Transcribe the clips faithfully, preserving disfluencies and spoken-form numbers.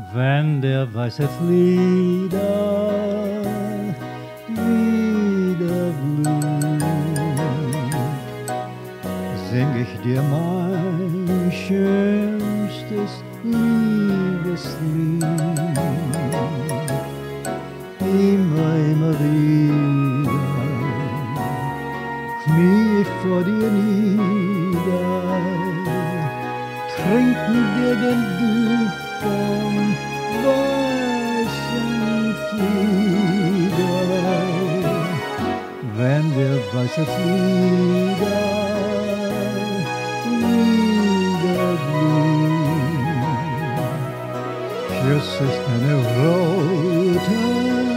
Wenn der weiße Flieder wieder blüht, sing ich dir mein schönstes Liebeslied. Immer, immer wieder knie ich vor dir nieder, trink mit dir den Duft vom weißen Flieder. Wenn der weiße Flieder wieder blüht, küss ich deine roten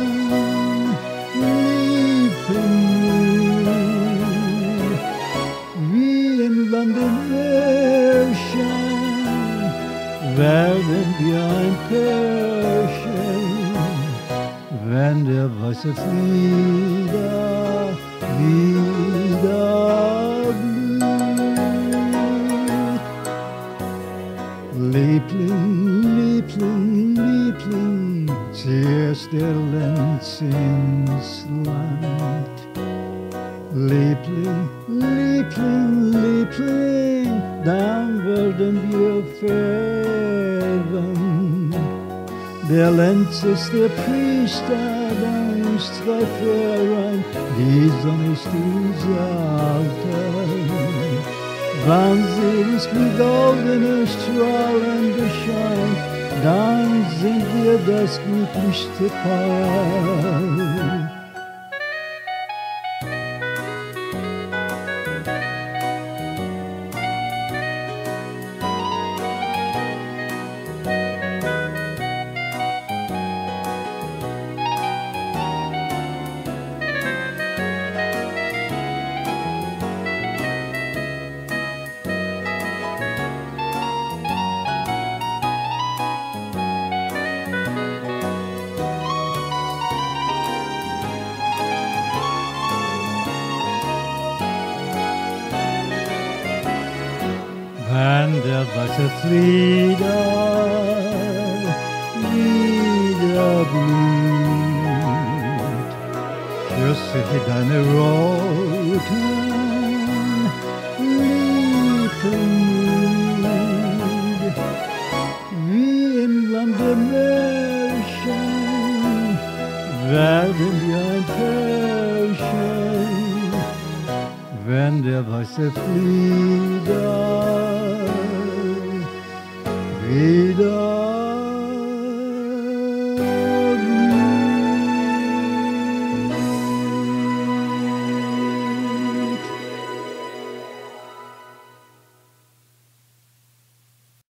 Lippen wie im Lande Märchen, werden wir ein Pärchen, wenn der weiße Flieder wieder blüht. Liebling, Liebling, Liebling, zuerst der Lenz ins Land. Liebling, Liebling, Liebling, dann werden wir färben. Der Lenz ist der Priester deines zwei Fähren, die Sonne ist unser Alter. Wann sie uns mit goldener Strahlen bescheint, dann sind wir das glücklichste Paar. Wenn der weiße Flieder wieder blüht, küsse ich deine roten Lippen wie im Lande Märchen, werden wir ein Pärchen, wenn der weiße Flieder